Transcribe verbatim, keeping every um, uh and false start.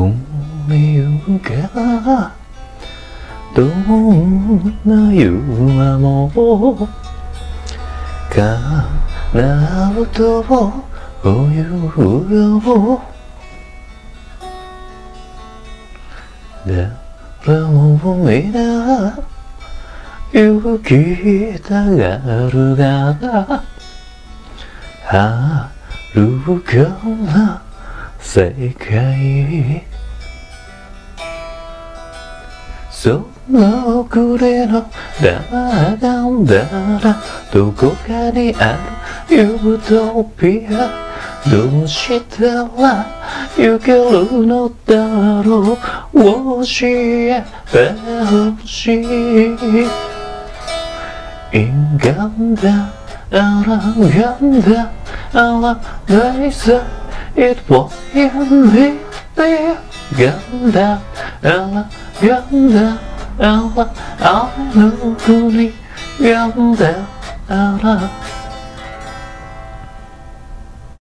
공유가どんな夢も叶うというよ誰も皆勇気たがるが遥かな世界その暮れのだがんだらどこかにあるユートピアどうしたら行けるのだろう教えてほしい歪んだあらがんだあらないさ It was in me 歪んだあらがんだあらあの国歪んだあら